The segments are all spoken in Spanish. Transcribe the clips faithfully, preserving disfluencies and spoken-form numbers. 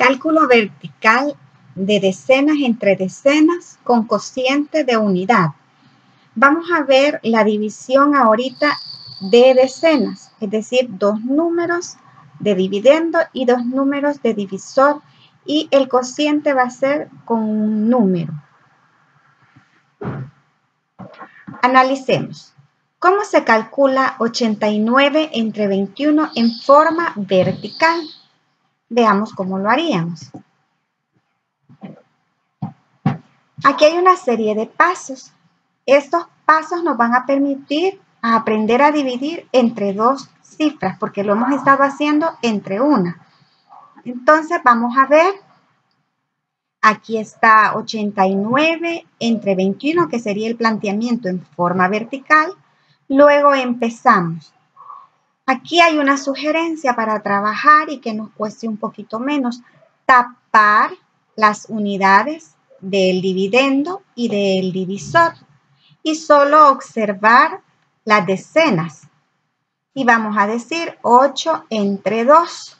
Cálculo vertical de decenas entre decenas con cociente de unidad. Vamos a ver la división ahorita de decenas, es decir, dos números de dividendo y dos números de divisor, y el cociente va a ser con un número. Analicemos. ¿Cómo se calcula ochenta y nueve entre veintiuno en forma vertical? Veamos cómo lo haríamos. Aquí hay una serie de pasos. Estos pasos nos van a permitir aprender a dividir entre dos cifras, porque lo hemos estado haciendo entre una. Entonces vamos a ver, aquí está ochenta y nueve entre veintiuno, que sería el planteamiento en forma vertical. Luego empezamos. Aquí hay una sugerencia para trabajar y que nos cueste un poquito menos. Tapar las unidades del dividendo y del divisor y solo observar las decenas. Y vamos a decir ocho entre dos.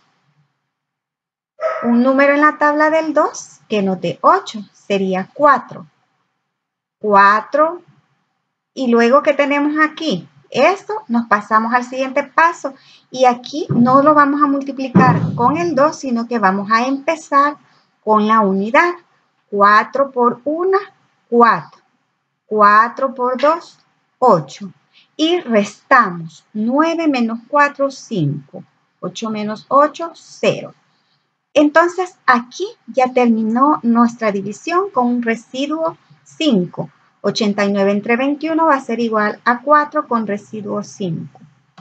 Un número en la tabla del dos que nos dé ocho sería cuatro. cuatro. Y luego, ¿qué tenemos aquí? Esto nos pasamos al siguiente paso. Y aquí no lo vamos a multiplicar con el dos, sino que vamos a empezar con la unidad. cuatro por uno, cuatro. cuatro por dos, ocho. Y restamos. nueve menos cuatro, cinco. ocho menos ocho, cero. Entonces, aquí ya terminó nuestra división con un residuo cinco. ochenta y nueve entre veintiuno va a ser igual a cuatro con residuo cinco.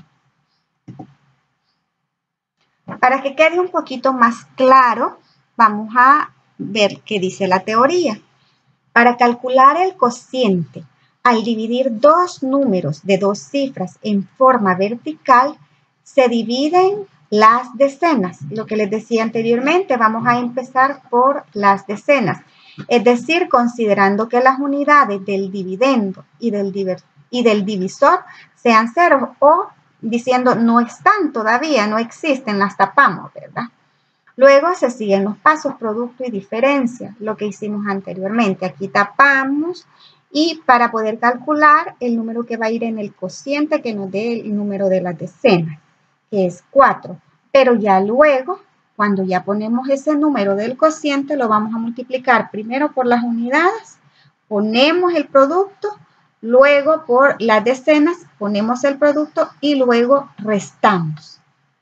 Para que quede un poquito más claro, vamos a ver qué dice la teoría. Para calcular el cociente, al dividir dos números de dos cifras en forma vertical, se dividen las decenas. Lo que les decía anteriormente, vamos a empezar por las decenas. Es decir, considerando que las unidades del dividendo y del, y del divisor sean ceros, o diciendo no están todavía, no existen, las tapamos, ¿verdad? Luego se siguen los pasos producto y diferencia, lo que hicimos anteriormente. Aquí tapamos y para poder calcular el número que va a ir en el cociente que nos dé el número de las decenas, que es cuatro. Pero ya luego, cuando ya ponemos ese número del cociente, lo vamos a multiplicar primero por las unidades, ponemos el producto, luego por las decenas, ponemos el producto y luego restamos.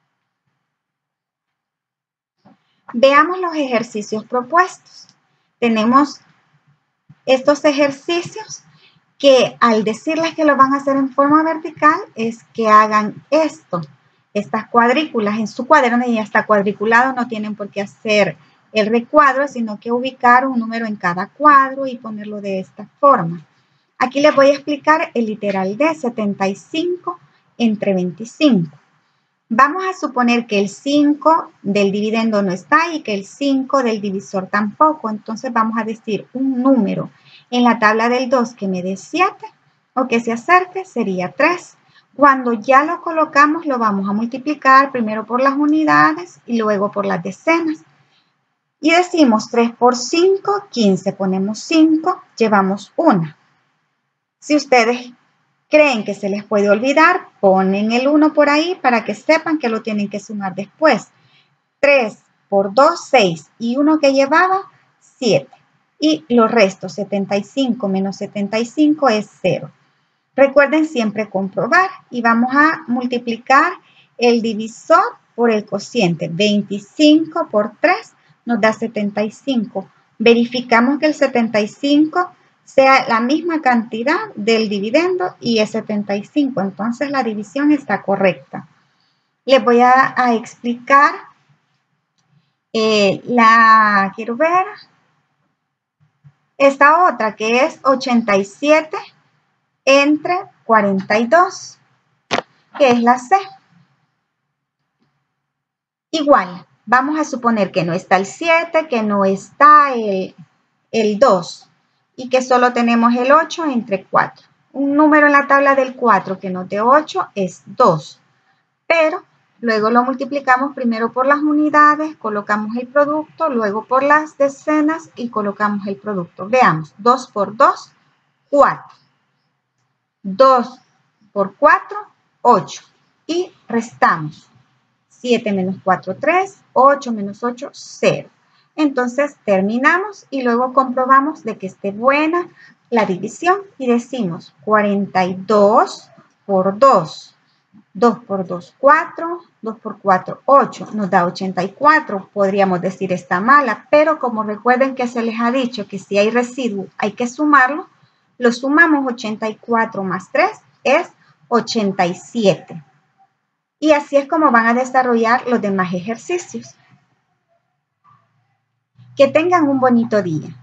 Veamos los ejercicios propuestos. Tenemos estos ejercicios que al decirles que lo van a hacer en forma vertical es que hagan esto, estas cuadrículas en su cuaderno, y ya está cuadriculado, no tienen por qué hacer el recuadro, sino que ubicar un número en cada cuadro y ponerlo de esta forma. Aquí les voy a explicar el literal de setenta y cinco entre veinticinco. Vamos a suponer que el cinco del dividendo no está y que el cinco del divisor tampoco. Entonces vamos a decir un número en la tabla del dos que me dé siete o que se acerque sería tres. Cuando ya lo colocamos lo vamos a multiplicar primero por las unidades y luego por las decenas. Y decimos tres por cinco, quince. Ponemos cinco, llevamos una. Si ustedes creen que se les puede olvidar, ponen el uno por ahí para que sepan que lo tienen que sumar después. tres por dos, seis. Y uno que llevaba, siete. Y los restos, setenta y cinco menos setenta y cinco es cero. Recuerden siempre comprobar y vamos a multiplicar el divisor por el cociente. veinticinco por tres nos da setenta y cinco. Verificamos que el setenta y cinco sea la misma cantidad del dividendo y es setenta y cinco. Entonces la división está correcta. Les voy a, a explicar eh, la, quiero ver, esta otra que es ochenta y siete entre cuarenta y dos, que es la C. Igual, vamos a suponer que no está el siete, que no está el, el dos. Y que solo tenemos el ocho entre cuatro. Un número en la tabla del cuatro que nos dé ocho es dos. Pero Luego lo multiplicamos primero por las unidades, colocamos el producto, luego por las decenas y colocamos el producto. Veamos, dos por dos, cuatro. dos por cuatro, ocho. Y restamos. siete menos cuatro, tres. ocho menos ocho, cero. Entonces terminamos y luego comprobamos de que esté buena la división y decimos cuarenta y dos por dos. dos por dos, cuatro. dos por cuatro, ocho. Nos da ochenta y cuatro. Podríamos decir está mala, pero como recuerden que se les ha dicho que si hay residuo hay que sumarlo, lo sumamos. Ochenta y cuatro más tres es ochenta y siete. Y así es como van a desarrollar los demás ejercicios. Que tengan un bonito día.